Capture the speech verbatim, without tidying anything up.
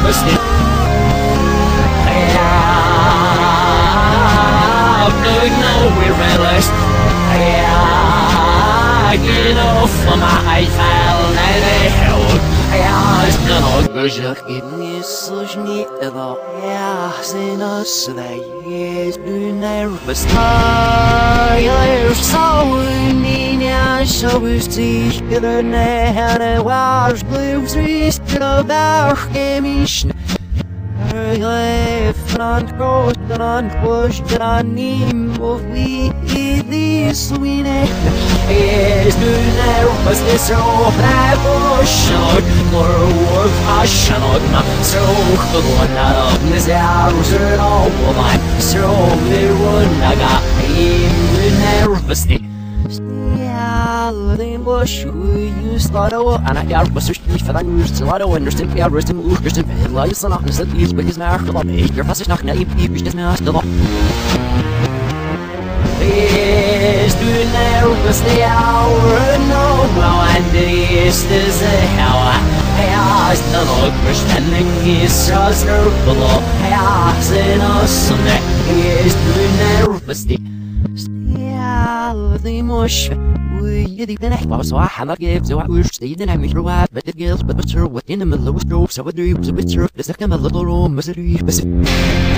nervous. No, we're realised. I get off my file, and I held. I стану гожах, и не сложнее этого. Я сынос, да есть nervous. Я лишь сам меня шабустишь, и не ваш блюз, но ваш емишн. Front coast and push and name of we this winner is the nervous this so passionate more work passionate not so the one of this hours at all mine so the one I got in nervous the bush we use lotto and I got was nicht verlangt zu lotto und stimmt ja rüstem urgestimmt leise nach das ist bei diesem Markt aber ich mir fast nach naiv ich das mir hast du is du nervous the hour no well and is this a how I is the Lord pretending is so below I in us and is du nervous the the mush we did the next was I had not give so I wish they didn't have me through out but the girls but what's her within the middle of the stroke so what do you so it's her this like a little room misery